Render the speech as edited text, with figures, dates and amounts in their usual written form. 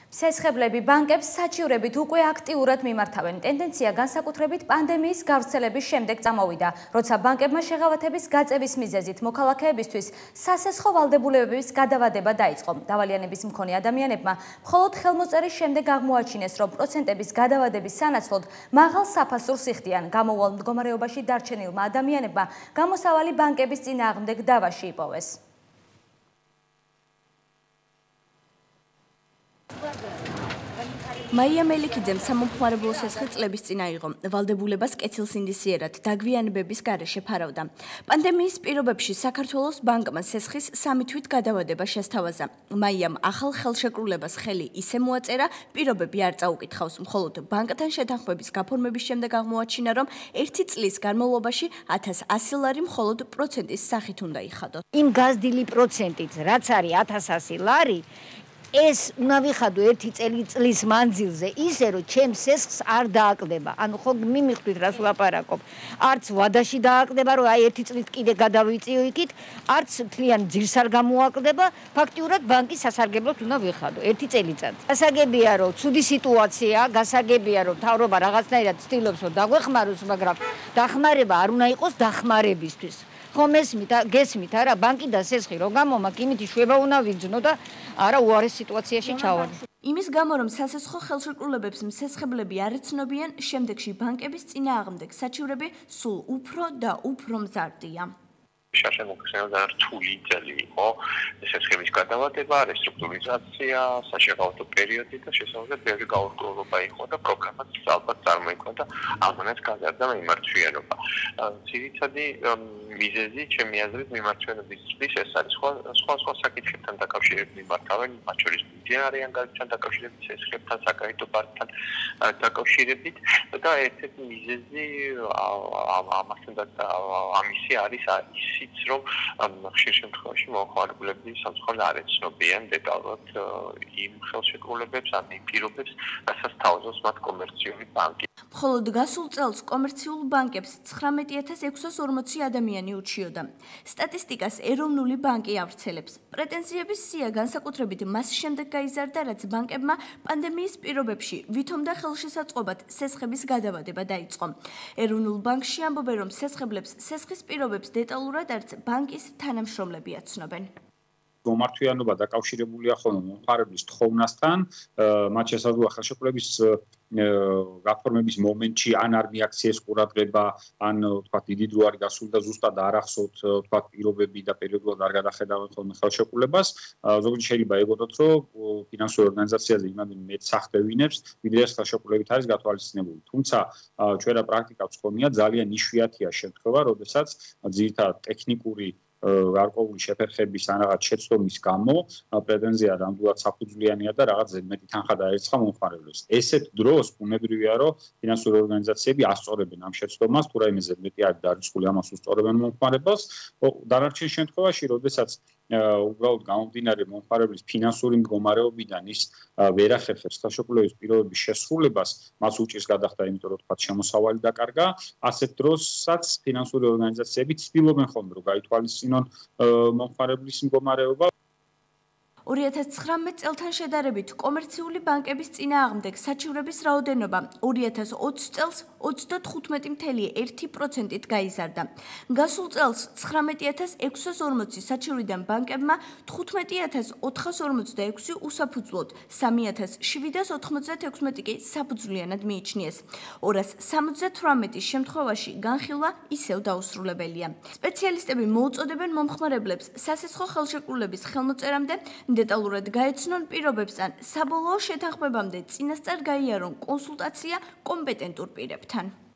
სესხებლები ბანკებს საჩივრებით უკვე აქტიურად მიმართავენ. ტენდენცია განსაკუთრებით პანდემიის გავრცელების შემდეგ წამოვიდა, როცა ბანკებმა შეღავათების გაწევის მიზეზით მოქალაქეებისთვის სასესხო ვალდებულებების გადავადება დაიწყო. დავალიანების მქონე ადამიანებმა მხოლოდ ხელმოწერის შემდეგ აღმოაჩინეს, რომ პროცენტების გადავადების სანაცვლოდ მაღალ საფასურს იხდიან. გამოვალ მდგომარეობაში დარჩენილმა ადამიანებმა გამოსავალი ბანკების წინააღმდეგ დავაში იპოვეს. მაია მელიქიძემ სამომხმარებლო სესხი წლების წინ აიღო. ვალდებულებას კეთილსინდისიერად დაგვიანებების გარეშე ფარავდა. პანდემიის პირობებში საქართველოს ბანკმა სესხის 3 თვით გადავადება შესთავაზა. მაიამ ახალ ხელშეკრულებას ხელი ისე მოაწერა, პირობები არ წაუკითხავს, მხოლოდ ბანკთან შეთანხმების გაფორმების შემდეგ აღმოაჩინა, რომ 1 წლის განმავლობაში 1100 ლარი მხოლოდ პროცენტის სახით უნდა იხადოს. იმ გაზრდილი პროცენტით, რაც არის 1100 ლარი, ეს უნდა ვიხადო 1 წლის მანძილზე ისე, რომ ჩემს სესხს არ დააკლდება. ანუ ხო მიმიხვდით, რას ვლაპარაკობ. არც ვადაში დააკლდება, რომ აი 1 წლით კიდე გადავიწიო იქით, არც თლიან ძირს არ გამოაკლდება. ფაქტიურად ბანკის სასარგებლოდ უნდა ვიხადო 1 წელიწად. გასაგებია, რომ ცუდი სიტუაცია, გასაგებია, რომ მთავრობა რაღაცნაირად ცდილობს, რომ დაგვეხმაროს, მაგრამ დახმარება არ უნდა იყოს დახმარებისთვის. ხომ გესმით არა, ბანკი და სესხი რო გამომაქვს, იმით შვება უნდა ვიგრძნო და არა უარეს სიტუაციაში ჩავალ. იმის გამო, რომ სასესხო ხელშეკრულებებს მსესხებლები არ ეცნობიან, შემდეგში ბანკების წინააღმდეგ საჩივრები სულ უფრო და უფრო მზარდია. შაშემოქმედება რთული წელი იყო, სესხების გადავადება, რესტრუქტურიზაცია, საშეღავათო პერიოდი და შესაბამისად ბევრი გაურკვევლობა იყო და პროგრამაც ალბათ წარმოიქმნა და ამანაც გაზარდა მიმართვიანობა. ძირითადი მიზეზი, ჩემი აზრით, მიმართვიანობისთვის ეს არის სხვა საკითხებთან დაკავშირებით მიმართავენ, მათ შორის მდინარეიან გარეთთან დაკავშირებით, სესხებთან, საკრედიტო ბანკთან დაკავშირებით და ერთ-ერთი მიზეზი ამასთან და ამისი არის ისიც, რომ ხშირ შემთხვევაში მომხმარებლები სამწუხაროდ არ ეცნობიან დეტალურად იმ ხელშეკრულებებს, ან იმ პირობებს, რასაც თავაზობს მათ კომერციული ბანკი. მხოლოდ გასულ წელს კომერციულ ბანკებს 19640 ადამიანი უჩიოდა. სტატისტიკას ეროვნული ბანკი ავრცელებს. პრეტენზიების სია განსაკუთრებით მას შემდეგ გაიზარდა, რაც ბანკებმა პანდემიის პირობებში ვითომ და ხელშესაწყობად სესხების გადავადება დაიწყო. ეროვნულ ბანკში ამბობენ, რომ სესხებლებს სესხის პირობებს დეტალურად არც ბანკის თანამშრომლები აცნობენ. მომართვიანობა დაკავშირებულია ხოლმე მომხმარებლის თხოვნასთან, მათ შესაძლოა ხელშეკრულების გაფორმების მომენტში ან არ მიაქციეს ყურადღება, ან თქვათ დიდი დრო არ გასული და ზუსტად არ ახსოვთ თქვათ პირობები და პერიოდულად არ გადახედავენ ხოლმე ხელშეკრულებას. ზოგადად შეიძლება ეგოთოთ, რომ ფინანსური ორგანიზაციაზე იმდენ მეტ სახტევინებს, ვიდრე ეს ხელშეკრულებით არის გათვალისწინებული. თუმცა ჩვენ რა პრაქტიკაც ხონია, ძალიან იშვიათია შემთხვევა, როდესაც ძირითადად ტექნიკური გარკვეული შეფერხების ან რაღაც შეცდომის გამო პრეტენზია ნამდვილად საფუძვლიანია და რაღაც ზედმეტი თანხა დაერიცხა მომხმარებელს. ესეთ დროს ბუნებრივია, რომ ფინანსური ორგანიზაციები ასწორებენ ამ შეცდომას, თუ რაიმე ზედმეტი არის დარიცხული, ამას უსწორებენ მომხმარებელს. დანარჩენ შემთხვევაში, როდესაც უბრალოდ გამომდინარე მომხმარებლის ფინანსური მდგომარეობიდან ის ვერ ახერხებს ხელშეკრულების პირობების შესრულებას, მას უჭირს გადახდა, იმიტომ რომ თქვათ შემოსავალი დაკარგა, ასეთ დროსაც ფინანსური ორგანიზაციები ცდილობენ ხოლმე, რომ გაითვალისწინონ მომხმარებლის მდგომარეობა. 2019 წელთან შედარებით კომერციული ბანკების წინააღმდეგ საჩივრების რაოდენობა 2020 წელს 35.1%-ით გაიზარდა. გასულ წელს 19640 საჩივრიდან ბანკებმა 15446 უსაფუძვლოდ, 3796 კი საფუძვლიანად მიიჩნიეს. 278 შემთხვევაში განხილვა ისევ დაუსრულებელია. სპეციალისტები მოუწოდებენ მომხმარებლებს სასესხო ხელშეკრულების ხელმოწერამდე დეტალურად გაეცნონ პირობებს ან საბოლოო შეთანხმებამდე წინასწარ გაიარონ კონსულტაცია კომპეტენტურ პირებთან.